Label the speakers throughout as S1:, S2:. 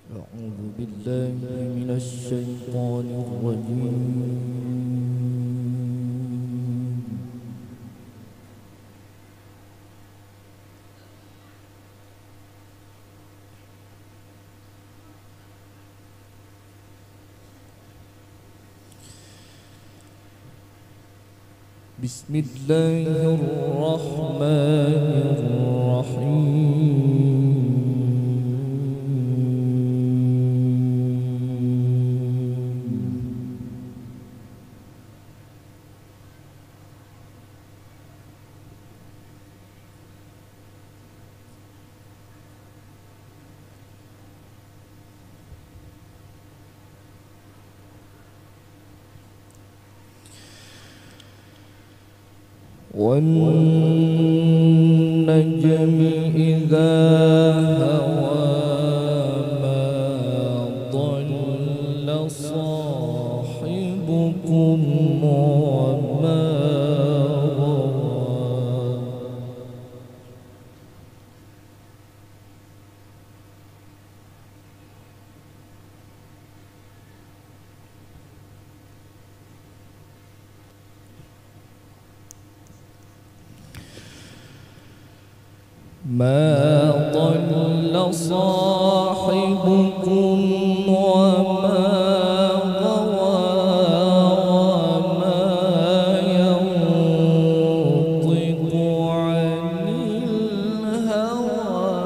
S1: أعوذ بالله من الشيطان الرجيم. بسم الله الرحمن الرحيم. والنجم إذا هوى ما ضل صاحبكم وما غوى ما ضل صاحبكم وما غوى وما ينطق عن الهوى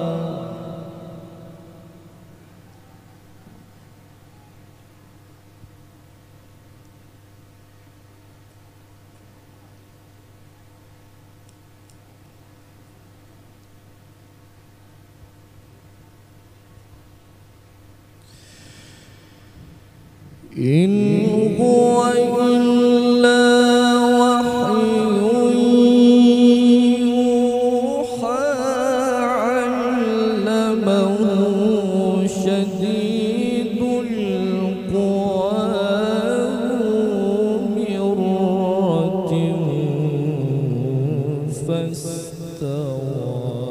S1: إن هو إلا وحي يوحى علمه شديد القوى ذو مرة فاستوى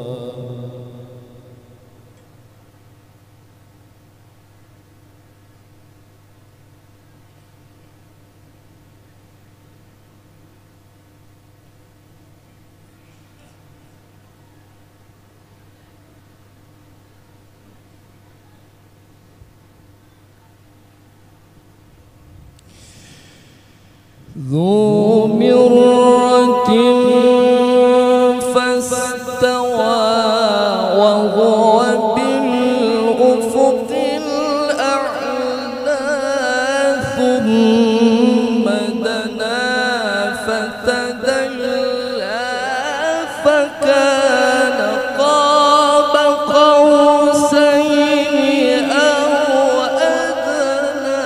S1: ذو مرة فاستوى وهو بالأفق الأعلى ثم دنا فتدلى فكان قاب قوسين أو أدنى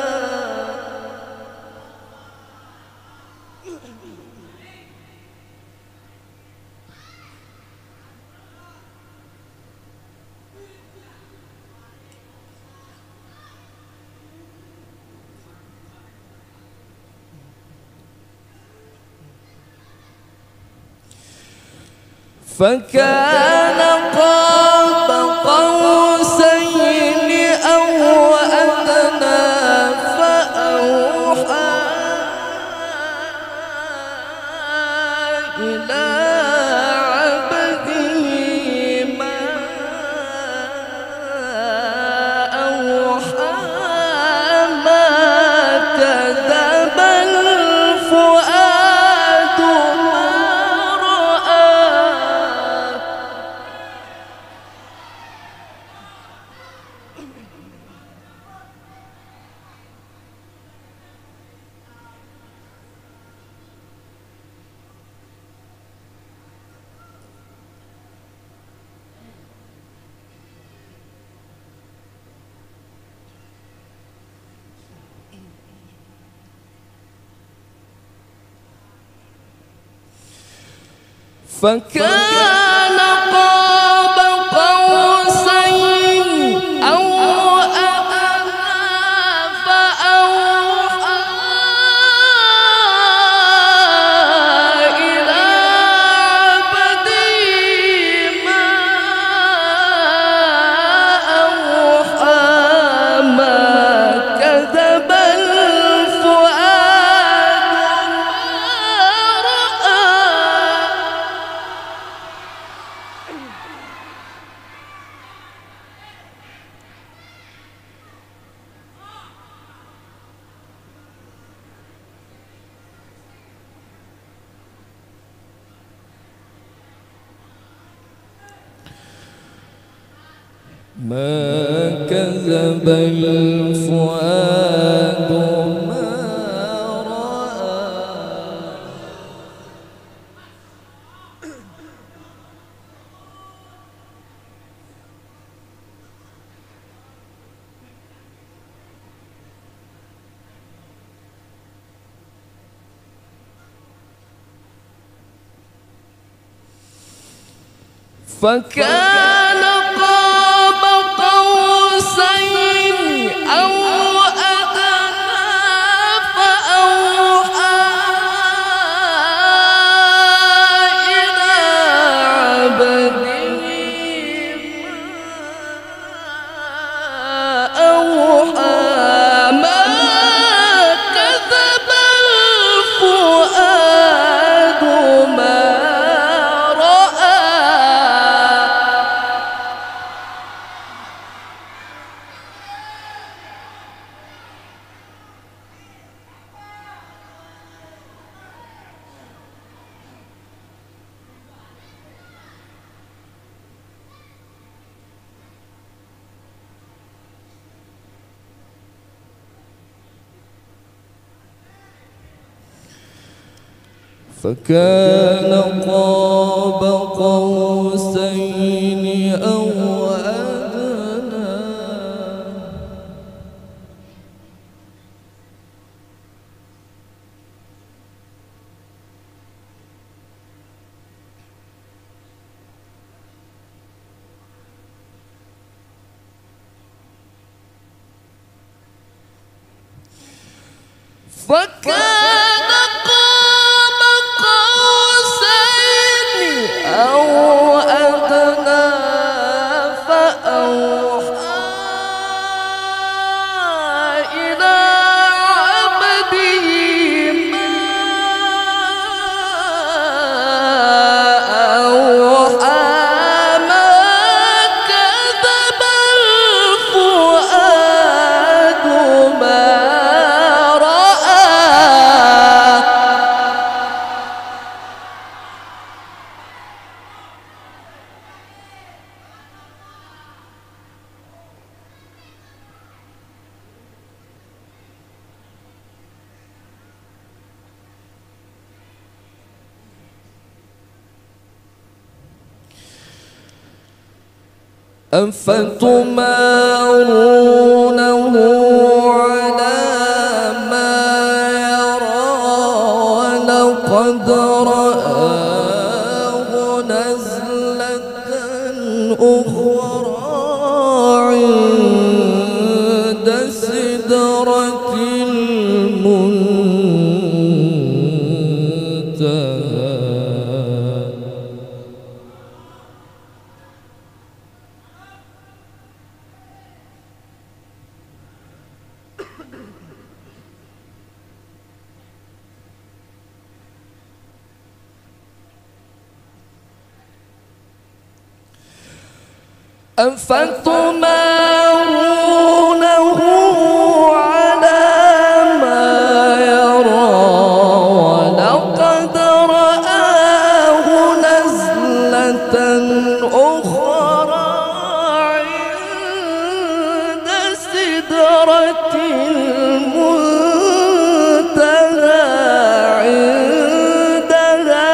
S1: فكان قاب قوسين أو أدنى فأوحى إلى عبده ما أوحى ما كذب الفؤاد ما رأى فكان قاب قوسين أو أدنى فأوحى إلى عبده ما أوحى ما كذب الفؤاد ما رأى. فكان قاب قوسين أو أدنى فأوحى إلى عبده ما أوحى. ما كذب الفؤاد ما فكان قاب قوسين أو أدنى. فكان قاب قوسين أو أدنى فأوحى إلى عبده ما أوحى. ما كذب الفؤاد ما أفتمارونه على ما يرى ولقد رآه نزلة أخرى عند سدرة المنتهى. أفتمارونه على ما يرى ولقد رآه نزلة أخرى عند سدرة المنتهى عندها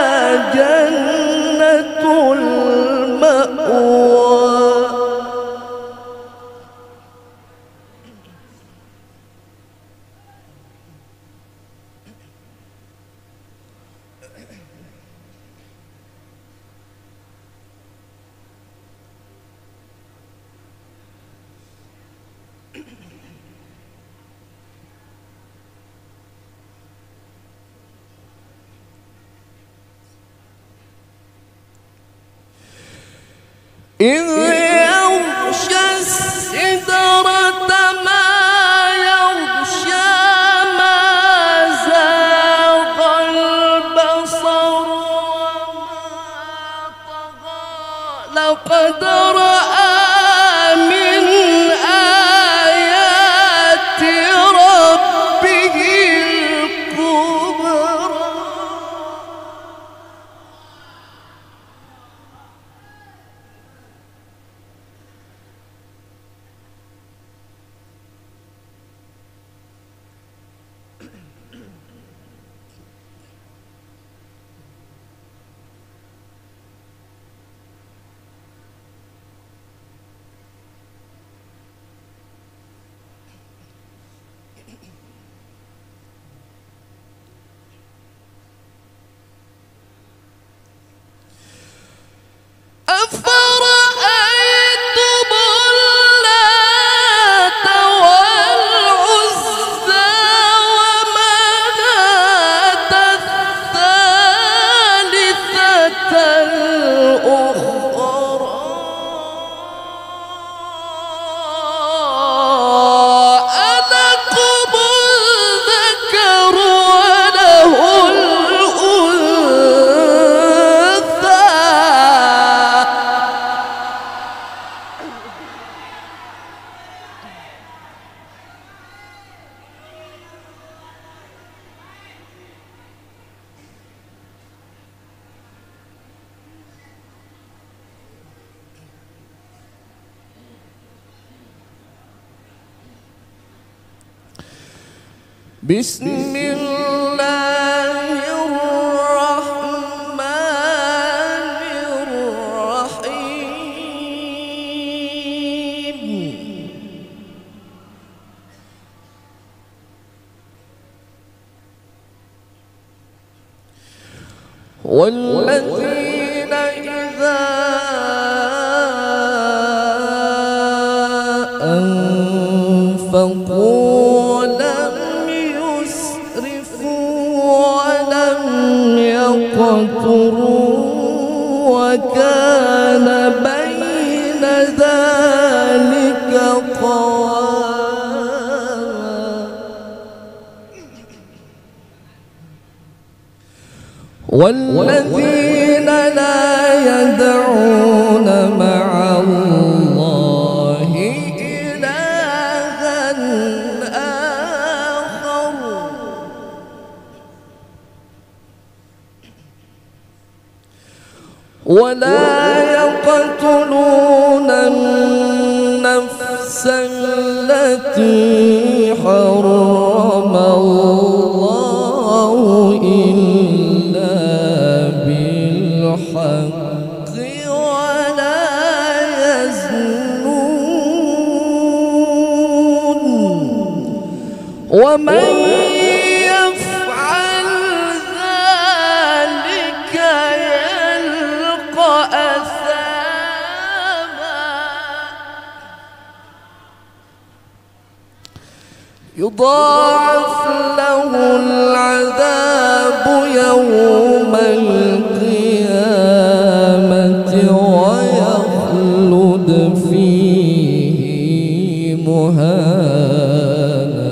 S1: جنة المأوى. إذ يغشى السدرة ما يغشى. ما زاغ البصر وما طغى. لقد رأى من آيات ربه الكبرى. بسم الله الرحمن الرحيم والذين إذا أنفقوا لم يسرفوا ولم يقتروا وكان بين ذلك قواما والذين لا يدعون مع الله إلها آخر ولا يقتلون النفس التي حرم الله إلا بالحق ولا يزنون ومن يفعل ذلك يلقى أثاما يضاعف له العذاب يوم القيامة ويخلد فيه مهانا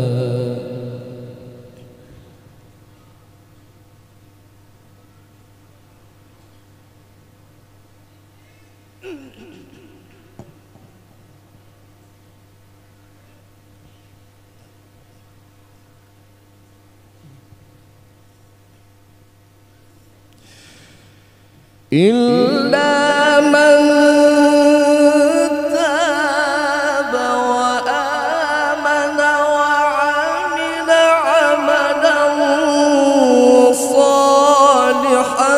S1: إلا من تاب وآمن وعمل عملا صالحا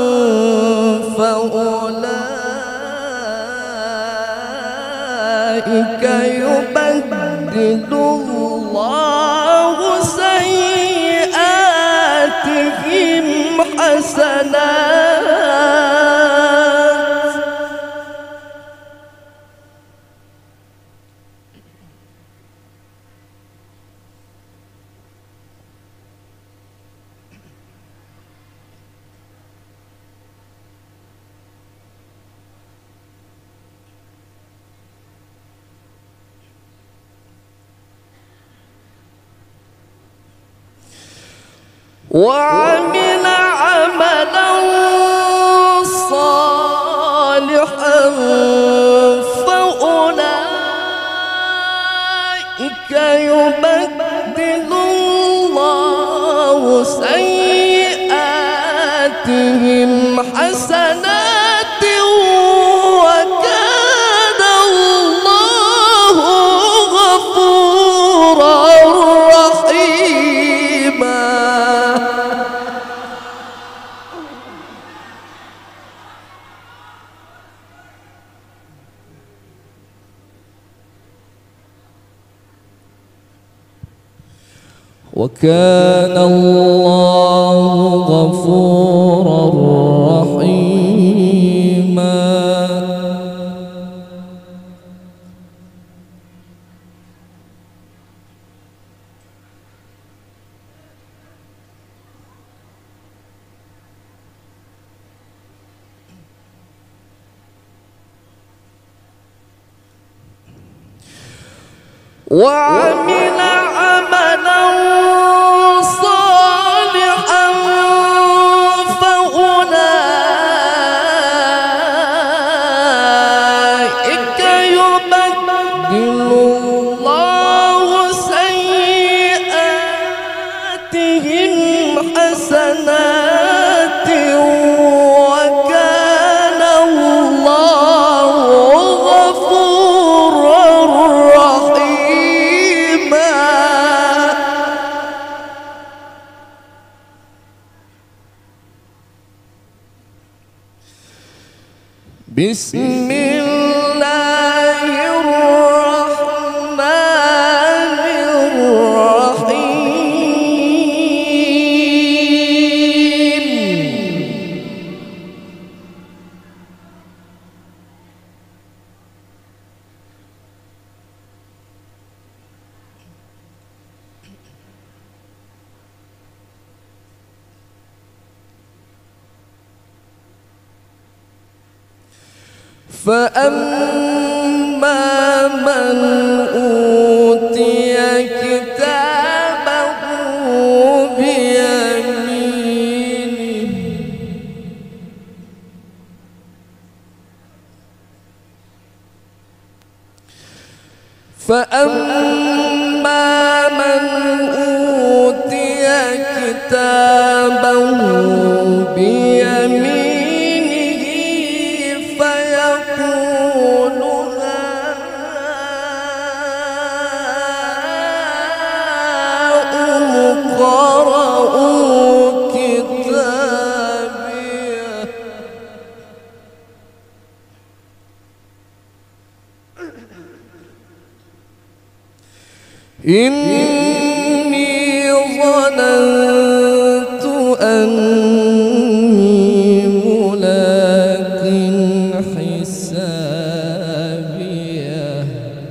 S1: فأولئك يبدل الله سيئاتهم حسنات وعمل عملا صالحا فأولئك يبدل الله سيئاتهم حسنات وكان الله غفورا رحيما وكان الله غفورا رحيما وعمل عملا صالحا فأولئك يبدل الله سيئاتهم حسنات وكان الله غفورا رحيما بسم الله الرحمن الرحيم. فأما من أوتي كتابه بيمينه فيقول هاؤم اقرءوا كتابيه إني ظننت أني ملاق حسابيه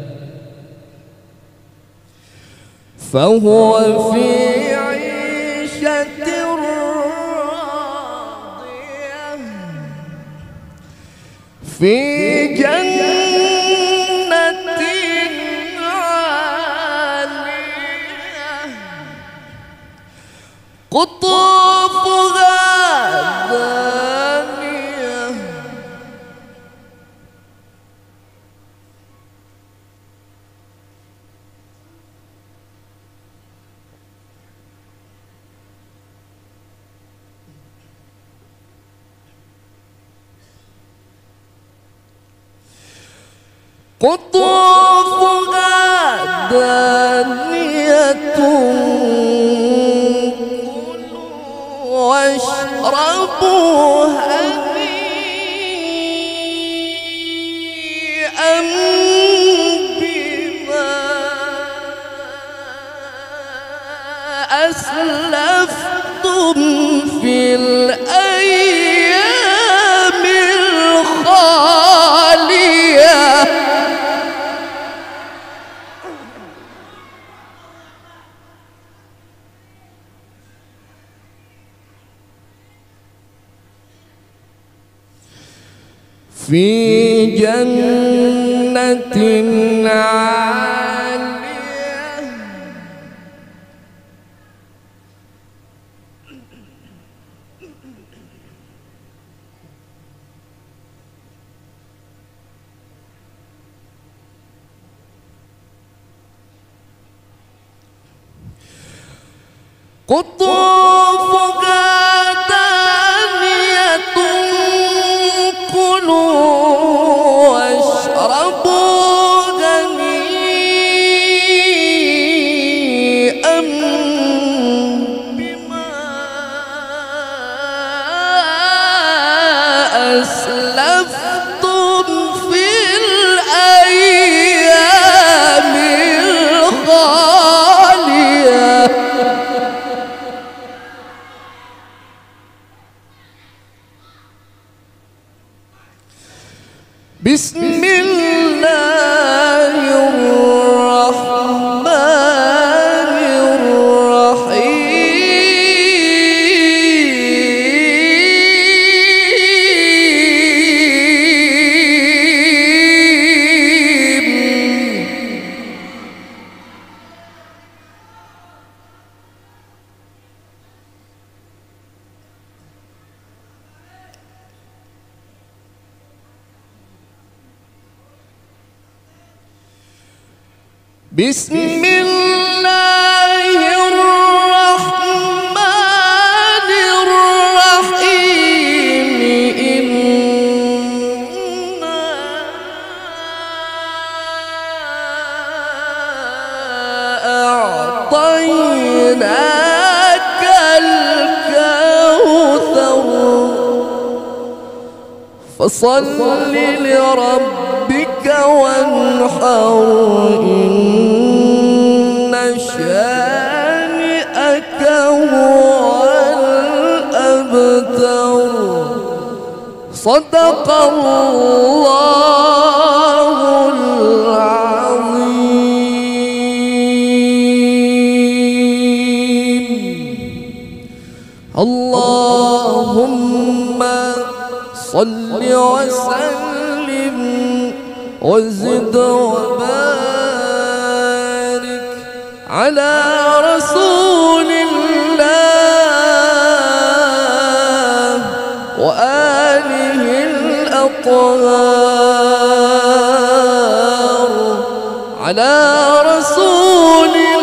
S1: فهو في عيشة راضية في جنة قطوفها دانية قطوفها دانية واشربوا هنيئا بما أسلفتم في الأيام الخالية في جنة عالية قطوفها دانية كلوا واشربوا هنيئا بما أسلفتم في الأيام الخالية بسم الله الرحمن الرحيم. بسم الله الرحمن الرحيم. إنا أعطيناك الكوثر فصل لربك وانحر إن شانئك هو الأبتر صدق الله العظيم. اللهم صل وسلم وزد وبارك على رسول الله وآله الأطهار على رسول الله